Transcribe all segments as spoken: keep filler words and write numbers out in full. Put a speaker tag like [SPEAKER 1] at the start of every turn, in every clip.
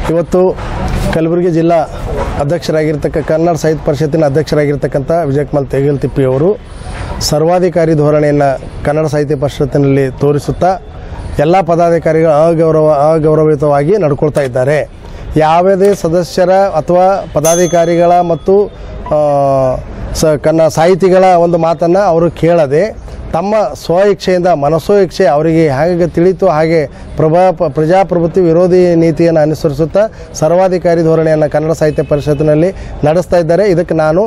[SPEAKER 1] ಇವತ್ತು ಕಲಬುರಗಿ ಜಿಲ್ಲಾ ಅಧ್ಯಕ್ಷರಾಗಿರ್ತಕ್ಕ ಕನ್ನಡ ಸಾಹಿತ್ಯ ಪರಿಷತ್ತಿನ ಅಧ್ಯಕ್ಷರಾಗಿರ್ತಕ್ಕಂಥ ವಿಜಯಕುಮಾರ್ ತೇಗಲ್ತಿಪ್ಪಿ ಅವರು ಸರ್ವಾಧಿಕಾರಿ ಧೋರಣೆಯನ್ನು ಕನ್ನಡ ಸಾಹಿತ್ಯ ಪರಿಷತ್ತಿನಲ್ಲಿ ತೋರಿಸುತ್ತಾ ಎಲ್ಲ ಪದಾಧಿಕಾರಿಗಳು ಅಗೌರವ ಅಗೌರವಿತವಾಗಿ ನಡ್ಕೊಳ್ತಾ ಇದ್ದಾರೆ. ಯಾವುದೇ ಸದಸ್ಯರ ಅಥವಾ ಪದಾಧಿಕಾರಿಗಳ ಮತ್ತು ಸ ಕನ್ನ ಸಾಹಿತಿಗಳ ಒಂದು ಮಾತನ್ನು ಅವರು ಕೇಳದೆ ತಮ್ಮ ಸ್ವ ಇಚ್ಛೆಯಿಂದ ಮನಸ್ಸೋ ಇಚ್ಛೆ ಅವರಿಗೆ ಹೇಗೆ ತಿಳಿತು ಹಾಗೆ ಪ್ರಭಾ ಪ್ರಜಾಪ್ರಭುತ್ವ ವಿರೋಧಿ ನೀತಿಯನ್ನು ಅನುಸರಿಸುತ್ತಾ ಸರ್ವಾಧಿಕಾರಿ ಧೋರಣೆಯನ್ನು ಕನ್ನಡ ಸಾಹಿತ್ಯ ಪರಿಷತ್ತಿನಲ್ಲಿ ನಡೆಸ್ತಾ ಇದ್ದಾರೆ. ಇದಕ್ಕೆ ನಾನು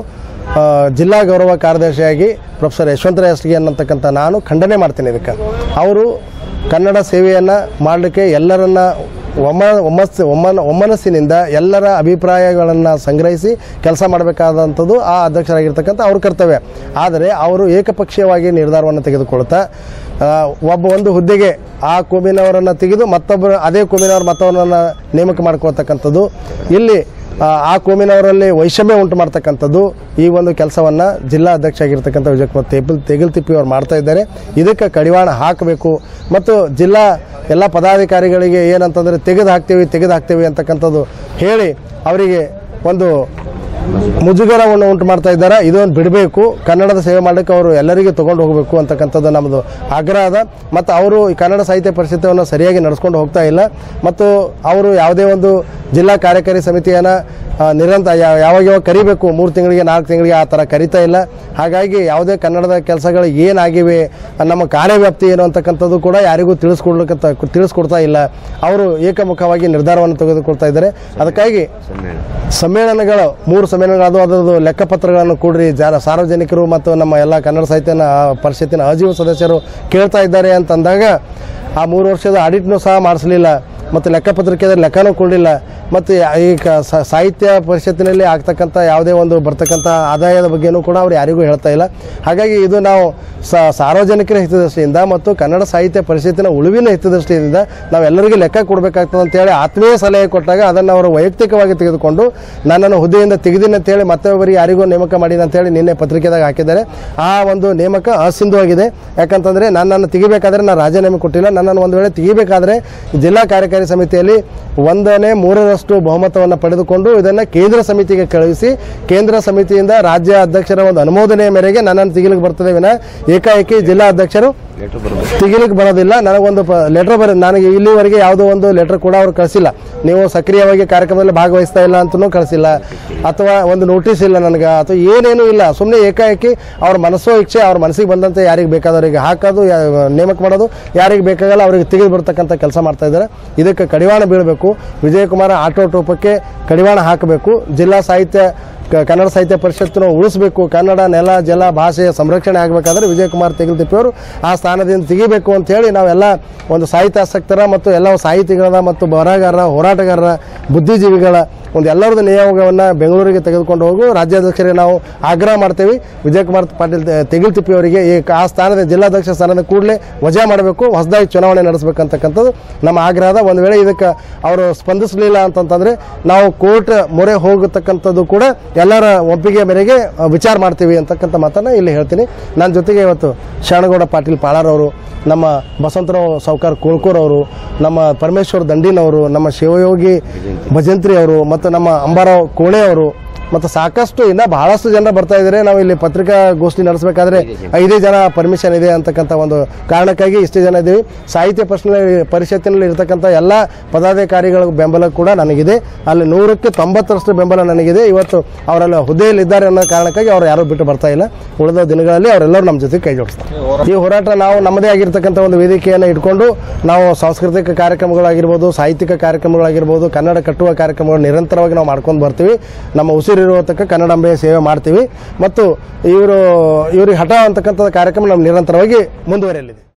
[SPEAKER 1] ಜಿಲ್ಲಾ ಗೌರವ ಕಾರ್ಯದರ್ಶಿಯಾಗಿ ಪ್ರೊಫೆಸರ್ ಯಶವಂತರಾಯ ಎಸ್ಗೆ ಅನ್ನತಕ್ಕಂಥ ನಾನು ಖಂಡನೆ ಮಾಡ್ತೀನಿ. ಇದಕ್ಕೆ ಅವರು ಕನ್ನಡ ಸೇವೆಯನ್ನು ಮಾಡಲಿಕ್ಕೆ ಎಲ್ಲರನ್ನ ಒಮ್ಮ ಒಮ್ಮಸ್ ಒಮ್ಮನ ಒಮ್ಮನಸ್ಸಿನಿಂದ ಎಲ್ಲರ ಅಭಿಪ್ರಾಯಗಳನ್ನು ಸಂಗ್ರಹಿಸಿ ಕೆಲಸ ಮಾಡಬೇಕಾದಂಥದ್ದು ಆ ಅಧ್ಯಕ್ಷರಾಗಿರ್ತಕ್ಕಂಥ ಅವ್ರ ಕರ್ತವ್ಯ. ಆದರೆ ಅವರು ಏಕಪಕ್ಷೀಯವಾಗಿ ನಿರ್ಧಾರವನ್ನು ತೆಗೆದುಕೊಳ್ತಾ ಒಬ್ಬ ಒಂದು ಹುದ್ದೆಗೆ ಆ ಕೋಮಿನವರನ್ನು ತೆಗೆದು ಮತ್ತೊಬ್ಬರು ಅದೇ ಕೋಮಿನವರು ಮತ್ತವರನ್ನು ನೇಮಕ ಮಾಡ್ಕೊಳ್ತಕ್ಕಂಥದ್ದು, ಇಲ್ಲಿ ಆ ಕೋಮಿನವರಲ್ಲಿ ವೈಷಮ್ಯ ಉಂಟು ಮಾಡ್ತಕ್ಕಂಥದ್ದು, ಈ ಒಂದು ಕೆಲಸವನ್ನು ಜಿಲ್ಲಾ ಅಧ್ಯಕ್ಷ ಆಗಿರ್ತಕ್ಕಂಥ ವಿಜಯಕುಮಾರ್ ತೇಗಲ್ ತೇಗಲ್ತಿಪ್ಪಿ ಅವರು ಮಾಡ್ತಾ ಇದ್ದಾರೆ. ಇದಕ್ಕೆ ಕಡಿವಾಣ ಹಾಕಬೇಕು ಮತ್ತು ಜಿಲ್ಲಾ ಎಲ್ಲ ಪದಾಧಿಕಾರಿಗಳಿಗೆ ಏನಂತಂದರೆ ತೆಗೆದು ಹಾಕ್ತೀವಿ ತೆಗೆದು ಹಾಕ್ತೀವಿ ಅಂತಕ್ಕಂಥದ್ದು ಹೇಳಿ ಅವರಿಗೆ ಒಂದು ಮುಜುಗರವನ್ನು ಉಂಟು ಮಾಡ್ತಾ ಇದ್ದಾರೆ. ಇದನ್ನು ಬಿಡಬೇಕು, ಕನ್ನಡದ ಸೇವೆ ಮಾಡಲಿಕ್ಕೆ ಅವರು ಎಲ್ಲರಿಗೂ ತೊಗೊಂಡು ಹೋಗಬೇಕು ಅಂತಕ್ಕಂಥದ್ದು ನಮ್ಮದು ಆಗ್ರಹ ಅದ. ಮತ್ತು ಅವರು ಈ ಕನ್ನಡ ಸಾಹಿತ್ಯ ಪರಿಷತ್ತನ್ನು ಸರಿಯಾಗಿ ನಡೆಸ್ಕೊಂಡು ಹೋಗ್ತಾ ಇಲ್ಲ ಮತ್ತು ಅವರು ಯಾವುದೇ ಒಂದು ಜಿಲ್ಲಾ ಕಾರ್ಯಕಾರಿ ಸಮಿತಿಯನ್ನು ನಿರಂತರ ಯಾವಾಗ ಯಾವಾಗ ಕರಿಬೇಕು ಮೂರು ತಿಂಗಳಿಗೆ ನಾಲ್ಕು ತಿಂಗಳಿಗೆ ಆ ಥರ ಕರಿತಾ ಇಲ್ಲ. ಹಾಗಾಗಿ ಯಾವುದೇ ಕನ್ನಡದ ಕೆಲಸಗಳು ಏನಾಗಿವೆ, ನಮ್ಮ ಕಾರ್ಯವ್ಯಾಪ್ತಿ ಏನು ಅಂತಕ್ಕಂಥದ್ದು ಕೂಡ ಯಾರಿಗೂ ತಿಳಿಸ್ಕೊಡ್ಲಿಕ್ಕೆ ತಿಳಿಸ್ಕೊಡ್ತಾ ಇಲ್ಲ. ಅವರು ಏಕಮುಖವಾಗಿ ನಿರ್ಧಾರವನ್ನು ತೆಗೆದುಕೊಳ್ತಾ ಇದ್ದಾರೆ. ಅದಕ್ಕಾಗಿ ಸಮ್ಮೇಳನಗಳು ಮೂರು ಸಮ್ಮೇಳನಗಳು ಅದರದ್ದು ಲೆಕ್ಕಪತ್ರಗಳನ್ನು ಕೂಡ್ರಿ ಜನ ಸಾರ್ವಜನಿಕರು ಮತ್ತು ನಮ್ಮ ಎಲ್ಲ ಕನ್ನಡ ಸಾಹಿತ್ಯನ ಪರಿಷತ್ತಿನ ಅಜೀವ ಸದಸ್ಯರು ಕೇಳ್ತಾ ಇದ್ದಾರೆ ಅಂತಂದಾಗ ಆ ಮೂರು ವರ್ಷದ ಆಡಿಟ್ನೂ ಸಹ ಮಾಡಿಸಲಿಲ್ಲ ಮತ್ತು ಲೆಕ್ಕಪತ್ರಕ್ಕೆ ಲೆಕ್ಕನೂ ಕೊಡಲಿಲ್ಲ ಮತ್ತು ಈ ಸಾಹಿತ್ಯ ಪರಿಷತ್ತಿನಲ್ಲಿ ಆಗ್ತಕ್ಕಂಥ ಯಾವುದೇ ಒಂದು ಬರ್ತಕ್ಕಂಥ ಆದಾಯದ ಬಗ್ಗೆಯೂ ಕೂಡ ಅವ್ರು ಯಾರಿಗೂ ಹೇಳ್ತಾ ಇಲ್ಲ. ಹಾಗಾಗಿ ಇದು ನಾವು ಸಾರ್ವಜನಿಕರ ಹಿತದೃಷ್ಟಿಯಿಂದ ಮತ್ತು ಕನ್ನಡ ಸಾಹಿತ್ಯ ಪರಿಷತ್ತಿನ ಉಳಿವಿನ ಹಿತದೃಷ್ಟಿಯಿಂದ ನಾವೆಲ್ಲರಿಗೂ ಲೆಕ್ಕ ಕೊಡಬೇಕಾಗ್ತದೆ ಅಂತೇಳಿ ಆತ್ಮೀಯ ಸಲಹೆ ಕೊಟ್ಟಾಗ ಅದನ್ನು ಅವರು ವೈಯಕ್ತಿಕವಾಗಿ ತೆಗೆದುಕೊಂಡು ನನ್ನನ್ನು ಹುದ್ದೆಯಿಂದ ತೆಗೆದಿನ ಅಂತೇಳಿ ಮತ್ತೊಬ್ಬರಿಗೆ ಯಾರಿಗೂ ನೇಮಕ ಮಾಡಿನ ಅಂತೇಳಿ ನಿನ್ನೆ ಪತ್ರಿಕೆದಾಗ ಹಾಕಿದ್ದಾರೆ. ಆ ಒಂದು ನೇಮಕ ಅಸಿಂಧುವಾಗಿದೆ. ಯಾಕಂತಂದರೆ ನನ್ನನ್ನು ತೆಗಿಬೇಕಾದ್ರೆ ನಾನು ರಾಜೀನಾಮೆ ಕೊಟ್ಟಿಲ್ಲ. ನನ್ನನ್ನು ಒಂದು ವೇಳೆ ತೆಗಿಬೇಕಾದ್ರೆ ಜಿಲ್ಲಾ ಕಾರ್ಯಕಾರಿ ಸಮಿತಿಯಲ್ಲಿ ಒಂದನೇ ಮೂರರಷ್ಟು ಬಹುಮತವನ್ನು ಪಡೆದುಕೊಂಡು ಇದನ್ನು ಕೇಂದ್ರ ಸಮಿತಿಗೆ ಕಳುಹಿಸಿ ಕೇಂದ್ರ ಸಮಿತಿಯಿಂದ ರಾಜ್ಯ ಅಧ್ಯಕ್ಷರ ಒಂದು ಅನುಮೋದನೆಯ ಮೇರೆಗೆ ನನ್ನನ್ನು ತೆಗಿಲಿಕ್ಕೆ ಬರ್ತದೆ ವಿನ ಏಕಾಏಕಿ ಜಿಲ್ಲಾ ಅಧ್ಯಕ್ಷರು ತೆಗಿಲಿಕ್ಕೆ ಬರೋದಿಲ್ಲ. ನನಗೊಂದು ಲೆಟರ್ ಬರ ನನಗೆ ಇಲ್ಲಿವರೆಗೆ ಯಾವುದೋ ಒಂದು ಲೆಟರ್ ಕೂಡ ಅವರು ಕಳಿಸಿಲ್ಲ. ನೀವು ಸಕ್ರಿಯವಾಗಿ ಕಾರ್ಯಕ್ರಮದಲ್ಲಿ ಭಾಗವಹಿಸ್ತಾ ಇಲ್ಲ ಅಂತಲೂ ಕಳಿಸಿಲ್ಲ ಅಥವಾ ಒಂದು ನೋಟಿಸ್ ಇಲ್ಲ ನನಗೆ ಅಥವಾ ಏನೇನೂ ಇಲ್ಲ. ಸುಮ್ಮನೆ ಏಕಾಏಕಿ ಅವ್ರ ಮನಸ್ಸೋ ಇಚ್ಛೆ ಅವ್ರ ಮನಸ್ಸಿಗೆ ಬಂದಂತೆ ಯಾರಿಗೆ ಬೇಕಾದವರಿಗೆ ಹಾಕೋದು ನೇಮಕ ಮಾಡೋದು, ಯಾರಿಗೆ ಬೇಕಾಗಲ್ಲ ಅವರಿಗೆ ತೆಗೆದು ಬರ್ತಕ್ಕಂಥ ಕೆಲಸ ಮಾಡ್ತಾ ಇದ್ದಾರೆ. ಇದಕ್ಕೆ ಕಡಿವಾಣ ಬೀಳಬೇಕು. ವಿಜಯಕುಮಾರ್ ಆಟೋಟೋಪಕ್ಕೆ ಕಡಿವಾಣ ಹಾಕಬೇಕು. ಜಿಲ್ಲಾ ಸಾಹಿತ್ಯ ಕನ್ನಡ ಸಾಹಿತ್ಯ ಪರಿಷತ್ತನ್ನು ಉಳಿಸಬೇಕು. ಕನ್ನಡ ನೆಲ ಜಲ ಭಾಷೆಯ ಸಂರಕ್ಷಣೆ ಆಗಬೇಕಾದ್ರೆ ವಿಜಯಕುಮಾರ್ ತೇಗಲ್ತಿಪ್ಪಿ ಅವರು ಆ ಸ್ಥಾನದಿಂದ ತೆಗಿಬೇಕು ಅಂತೇಳಿ ನಾವೆಲ್ಲ ಒಂದು ಸಾಹಿತ್ಯಾಸಕ್ತರ ಮತ್ತು ಎಲ್ಲ ಸಾಹಿತಿಗಳ ಮತ್ತು ಬರಹಗಾರರ ಹೋರಾಟಗಾರರ ಬುದ್ಧಿಜೀವಿಗಳ ಒಂದು ಎಲ್ಲರದ್ದು ನಿಯೋಗವನ್ನು ಬೆಂಗಳೂರಿಗೆ ತೆಗೆದುಕೊಂಡು ಹೋಗು ರಾಜ್ಯಾಧ್ಯಕ್ಷರಿಗೆ ನಾವು ಆಗ್ರಹ ಮಾಡ್ತೇವೆ. ವಿಜಯಕುಮಾರ್ ಪಾಟೀಲ್ ತೇಗಲ್ತಿಪ್ಪಿ ಅವರಿಗೆ ಈ ಆ ಸ್ಥಾನದ ಜಿಲ್ಲಾಧ್ಯಕ್ಷ ಸ್ಥಾನದ ಕೂಡಲೇ ವಜಾ ಮಾಡಬೇಕು, ಹೊಸದಾಗಿ ಚುನಾವಣೆ ನಡೆಸಬೇಕಂತಕ್ಕಂಥದ್ದು ನಮ್ಮ ಆಗ್ರಹದ. ಒಂದು ವೇಳೆ ಇದಕ್ಕೆ ಅವರು ಸ್ಪಂದಿಸಲಿಲ್ಲ ಅಂತಂತಂದರೆ ನಾವು ಕೋರ್ಟ್ ಮೊರೆ ಹೋಗತಕ್ಕಂಥದ್ದು ಕೂಡ ಎಲ್ಲರ ಒಪ್ಪಿಗೆ ಮೇರೆಗೆ ವಿಚಾರ ಮಾಡ್ತೀವಿ ಅಂತಕ್ಕಂಥ ಮಾತನ್ನು ಇಲ್ಲಿ ಹೇಳ್ತೀನಿ. ನನ್ನ ಜೊತೆಗೆ ಇವತ್ತು ಶರಣಗೌಡ ಪಾಟೀಲ್ ಪಾಳಾರವರು, ನಮ್ಮ ಬಸವಂತರಾವ್ ಸಾವ್ಕಾರ್ ಕೋಳ್ಕೂರ್ ಅವರು, ನಮ್ಮ ಪರಮೇಶ್ವರ್ ದಂಡಿನವರು, ನಮ್ಮ ಶಿವಯೋಗಿ ಭಜಂತ್ರಿ ಅವರು ಮತ್ತು ನಮ್ಮ ಅಂಬಾರಾವ್ ಕೋಣೆ ಅವರು ಮತ್ತು ಸಾಕಷ್ಟು ಇನ್ನೂ ಬಹಳಷ್ಟು ಜನ ಬರ್ತಾ ಇದ್ದಾರೆ. ನಾವು ಇಲ್ಲಿ ಪತ್ರಿಕಾಗೋಷ್ಠಿ ನಡೆಸಬೇಕಾದ್ರೆ ಐದೇ ಜನ ಪರ್ಮಿಷನ್ ಇದೆ ಅಂತಕ್ಕಂಥ ಒಂದು ಕಾರಣಕ್ಕಾಗಿ ಇಷ್ಟು ಜನ ಇದ್ದೀವಿ. ಸಾಹಿತ್ಯ ಪರಿಷತ್ತಿನಲ್ಲಿ ಇರತಕ್ಕಂಥ ಎಲ್ಲ ಪದಾಧಿಕಾರಿಗಳ ಬೆಂಬಲ ಕೂಡ ನನಗಿದೆ. ಅಲ್ಲಿ ನೂರಕ್ಕೆ ತೊಂಬತ್ತರಷ್ಟು ಬೆಂಬಲ ನನಗಿದೆ. ಇವತ್ತು ಅವರೆಲ್ಲ ಹುದ್ದೆಯಲ್ಲಿದ್ದಾರೆ ಅನ್ನೋ ಕಾರಣಕ್ಕಾಗಿ ಅವ್ರು ಯಾರೂ ಬಿಟ್ಟು ಬರ್ತಾ ಇಲ್ಲ. ಉಳಿದ ದಿನಗಳಲ್ಲಿ ಅವರೆಲ್ಲರೂ ನಮ್ಮ ಜೊತೆ ಕೈ ಜೋಡಿಸ್ತಾರೆ. ಈ ಹೋರಾಟ ನಾವು ನಮ್ಮದೇ ಆಗಿರ್ತಕ್ಕಂಥ ಒಂದು ವೇದಿಕೆಯನ್ನು ಇಟ್ಕೊಂಡು ನಾವು ಸಾಂಸ್ಕೃತಿಕ ಕಾರ್ಯಕ್ರಮಗಳಾಗಿರ್ಬೋದು, ಸಾಹಿತ್ಯಿಕ ಕಾರ್ಯಕ್ರಮಗಳಾಗಿರ್ಬೋದು, ಕನ್ನಡ ಕಟ್ಟುವ ಕಾರ್ಯಕ್ರಮಗಳು ನಿರಂತರವಾಗಿ ನಾವು ಮಾಡ್ಕೊಂಡು ಬರ್ತೀವಿ. ನಮ್ಮ ಉಸಿರು ಇರುವತಕ್ಕ ಕನ್ನಡಾಂಬೆಯ ಸೇವೆ ಮಾಡ್ತೀವಿ ಮತ್ತು ಇವರು ಇವ್ರಿಗೆ ಹಠ ಅಂತಕ್ಕಂಥ ಕಾರ್ಯಕ್ರಮ ನಮ್ಮ ನಿರಂತರವಾಗಿ ಮುಂದುವರಿಯಲಿದೆ.